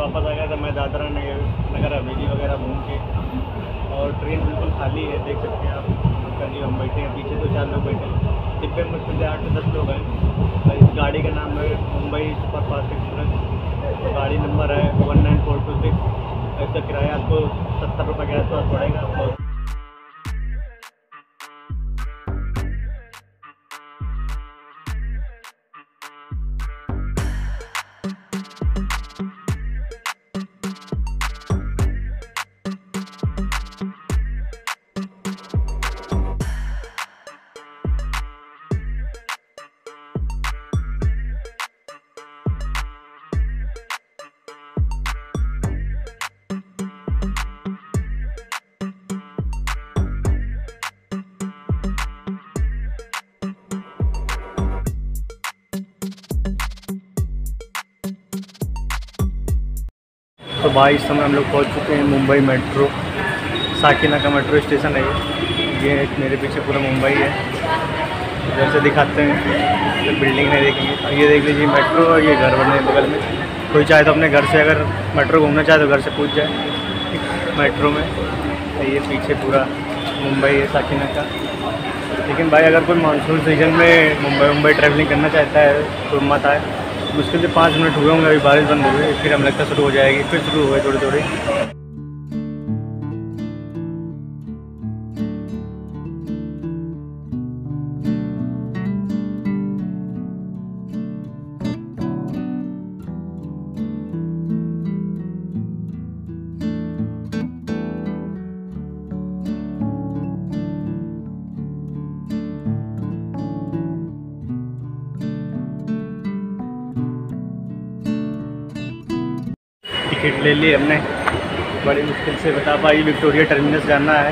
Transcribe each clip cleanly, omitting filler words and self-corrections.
वापस आ गया था मैं दादरा नगर हवेली वगैरह घूम के, और ट्रेन बिल्कुल खाली है, देख सकते हैं आप। कभी हम बैठे हैं, पीछे तो 4 लोग बैठे हैं, डिब्बे में मुश्किल से 8 से 10 लोग हैं। इस गाड़ी का नाम है मुंबई सुपरफास्ट एक्सप्रेस, तो गाड़ी नंबर है 19426। इसका किराया आपको 70 रुपये के आसपास पड़ेगा। तो भाई इस समय हम लोग पहुंच चुके हैं मुंबई मेट्रो, साकिना का मेट्रो स्टेशन है ये मेरे पीछे पूरा मुंबई है। इधर से दिखाते हैं, तो बिल्डिंग नहीं देखेंगे। ये देख लीजिए मेट्रो, और ये घर बने बगल में। कोई चाहे तो अपने घर से अगर मेट्रो घूमना चाहे तो घर से पूछ जाए मेट्रो में। ये पीछे पूरा मुंबई है साकिना का। लेकिन भाई अगर कोई मानसून सीजन में मुंबई ट्रैवलिंग करना चाहता है तो मत आए। मुश्किल से 5 मिनट हुए होंगे, अभी बारिश बंद हो गई, फिर हमें लगता शुरू हो जाएगी, फिर शुरू हो गए थोड़ी थोड़ी। टिकट ले ली हमने, बड़ी मुश्किल से बता पाई। विक्टोरिया टर्मिनस जाना है,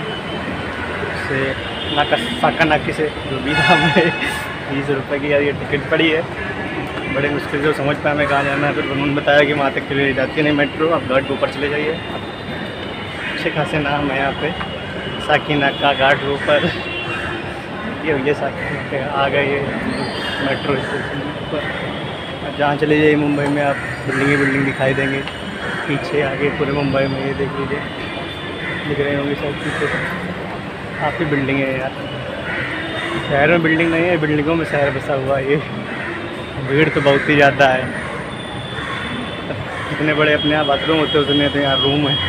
से साकानाकी से जो भी था हमें 20 रुपये की यार ये टिकट पड़ी है। बड़े मुश्किल से समझ पाया हमें कहाँ जाना है। फिर उन्होंने बताया कि वहाँ तक के लिए जाती नहीं मेट्रो, आप घाट के ऊपर चले जाइए। अच्छे खासे नाम है यहाँ पे, साकिनाका घाट के ऊपर। ये भैया साकिनाका आ गए ये मेट्रो स्टेशन पर। जहाँ चले जाइए मुंबई में आप बिल्डिंग दिखाई देंगे पीछे आगे पूरे मुंबई में। ये देख लीजिए, दिख रहे होंगे सब पीछे, काफ़ी बिल्डिंग है यार। शहर में बिल्डिंग नहीं है, बिल्डिंगों में शहर बसा हुआ है। ये भीड़ तो बहुत ही ज़्यादा है। जितने बड़े अपने यहाँ बाथरूम होते हैं उतने तो यहाँ रूम है।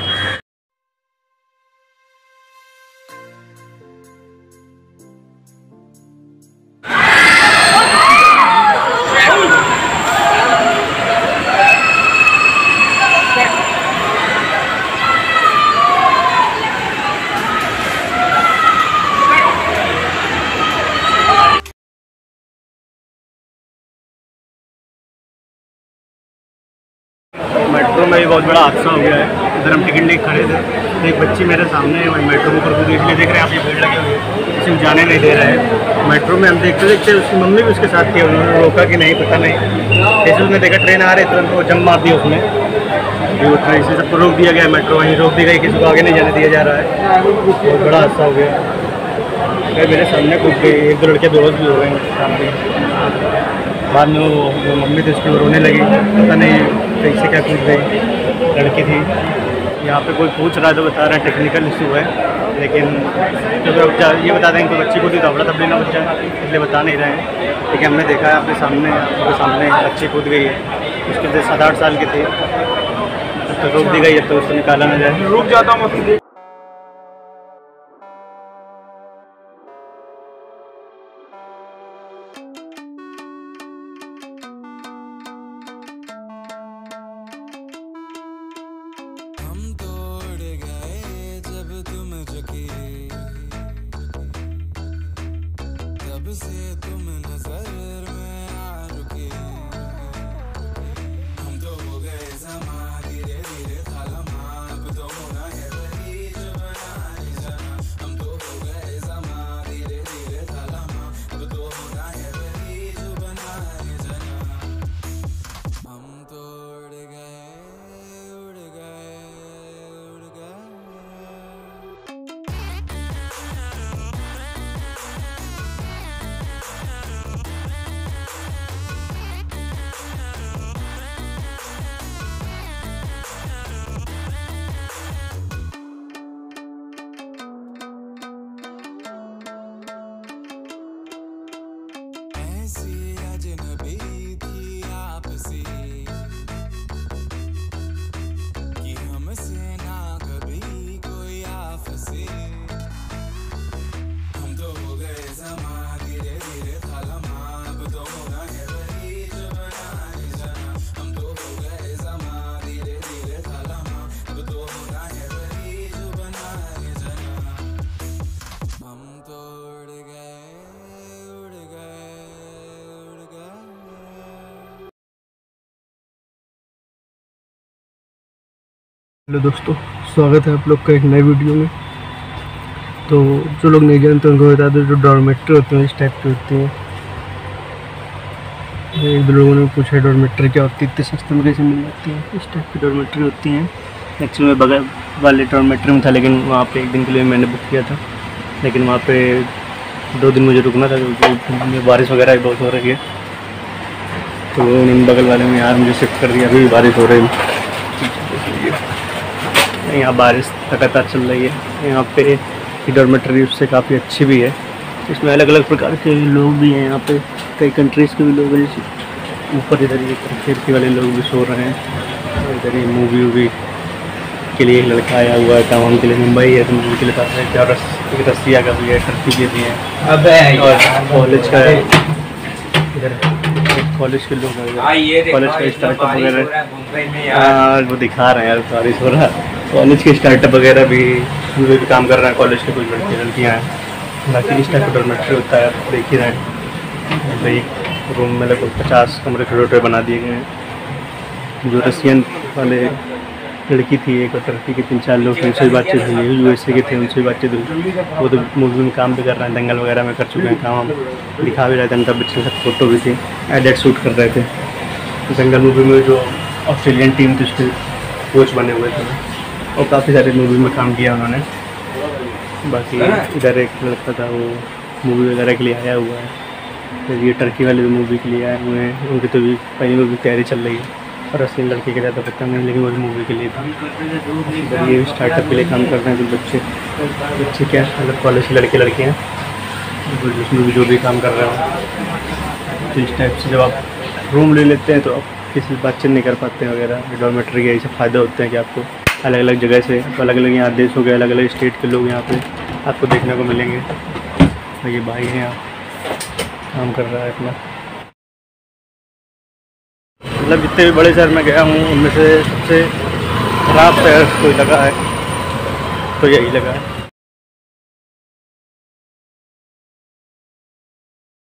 मेट्रो में भी बहुत बड़ा हादसा हो गया है। इधर हम टिकट लेके खड़े थे, तो एक बच्ची मेरे सामने है, वही मेट्रो के ऊपर कूद, इसलिए देख रहे हैं आप ये भीड़ लगे हुए हैं, किसी को जाने नहीं दे रहा है। मेट्रो में हम देखते उसकी मम्मी भी उसके साथ थी, उन्होंने रोका कि नहीं पता नहीं। जैसे उसने देखा ट्रेन आ रही तुरंत वो जंप मार दी उसने। वो ट्रेन से सबको रोक दिया गया, मेट्रो वहीं रोक दी गई, किसी को आगे नहीं जाने दिया जा रहा है। बहुत बड़ा हादसा हो गया। फिर मेरे सामने कूद गई, 1-2 लड़के बेहोश भी हो गए सामने। बाद में वो मम्मी थी उसकी रोने लगी, पता नहीं कैसे क्या कूद गई, लड़की थी। यहाँ पे कोई पूछ रहा है तो बता रहे हैं टेक्निकल इशू है, लेकिन जब ये बता देंगे कोई बच्ची को थी तो अबड़ा तबड़ी ना बच्चा, इसलिए बता नहीं रहे हैं। लेकिन हमने देखा है आपके सामने बच्ची कूद गई है, मुश्किल से 7-8 साल की थी। तो रोक दी गई है तो उसको निकाला ना जाए। रुक जाता हूँ। से तुम नजर में आ रुके, हम तो हो गए समा धीरे धीरे खालमा, अब तो होना है वही जो बनाए जाना। हम तो हो गए समा धीरे धीरे खालमा, अब तो होना है वही जो बनाए जाना। हम तो उड़ गए उड़ गए उड़ गए। हेलो दोस्तों, स्वागत है आप लोग का एक नए वीडियो में। तो जो लोग नहीं जानते उनको बता दो, जो डॉर्मेट्री होते हैं इस टाइप की होती हैं। एक दो लोगों ने पूछा डॉर्मेट्री क्या होती है, इतने सस्ते में कैसे मिल जाती है। इस टाइप की डॉर्मेट्री होती हैं। एक्चुअली मैं बगल वाले डॉर्मेट्री में था, लेकिन वहाँ पे एक दिन के लिए मैंने बुक किया था, लेकिन वहाँ पे 2 दिन मुझे रुकना था क्योंकि बारिश वगैरह बहुत हो रही है। तो उन्होंने बगल वाले में यार मुझे शिफ्ट कर दिया। अभी बारिश हो रही है, यहाँ बारिश लगातार चल रही है। यहाँ पे डॉर्मेट्री उससे काफ़ी अच्छी भी है। इसमें अलग अलग प्रकार के लोग भी हैं। यहाँ पे कई कंट्रीज़ के भी लोग हैं। जैसे ऊपर इधर ये खिड़की वाले लोग भी सो रहे हैं। इधर ये मूवी वूवी के लिए एक लड़का आया हुआ है काम के लिए, मुंबई है तो मूवी के लिए पास है। क्या रसिया का भी है, टर्की के भी हैं, और कॉलेज का है। इधर कॉलेज के लोग हैं, कॉलेज का स्टार्टअप वगैरह वो दिखा रहे हैं यार। बारिश हो रहा है। कॉलेज के स्टार्टअप वगैरह भी काम कर रहे हैं। कॉलेज के कुछ लड़के लड़कियाँ हैं। बाकी इस टाइप का डॉर्मेट्री होता है, आप देख ही रहे हैं। भाई रूम में लगभग 50 कमरे छोटे बना दिए गए हैं। जो रसियन वाले लड़की थी एक, और टर्की के 3-4 लोग थे, उनसे भी बातचीत हुई। USA के थे, उनसे भी बातचीत हुई। वो तो मूवी में काम भी कर रहे हैं, दंगल वगैरह में कर चुके हैं काम। हम दिखा भी रहे थे, अमिताभ बच्चन का फोटो भी थी, एडिट शूट कर रहे थे। दंगल मूवी में जो ऑस्ट्रेलियन टीम थी उसके कोच बने हुए थे, और काफ़ी सारे मूवी में काम किया उन्होंने। बाकी इधर एक लड़का था, वो मूवी वगैरह के लिए आया हुआ है। फिर ये टर्की वाले भी मूवी के लिए आए हुए हैं। उनकी तो भी पहली मूवी तैयारी चल रही है। और रसियन लड़के के ज़्यादा पता नहीं, लेकिन वो मूवी के लिए था। ये स्टार्टअप के लिए काम करते हैं। तो बच्चे क्या मतलब कॉलेज के लड़के लड़कियाँ जिसमें भी जो भी काम कर रहे हो। तो इस टाइप से जब आप रूम ले लेते हैं तो आप किसी से बातचीत नहीं कर पाते हैं वगैरह। डॉर्मेट्री के ऐसे फ़ायदे होते हैं कि आपको अलग अलग जगह से, अलग अलग यहाँ देशों के अलग अलग स्टेट के लोग यहाँ पे आपको देखने को मिलेंगे। तो ये भाई हैं, यहाँ काम कर रहा है अपना। मतलब जितने भी बड़े शहर में गया हूँ उनमें से सबसे ख़राब शहर कोई लगा है तो यही लगा है।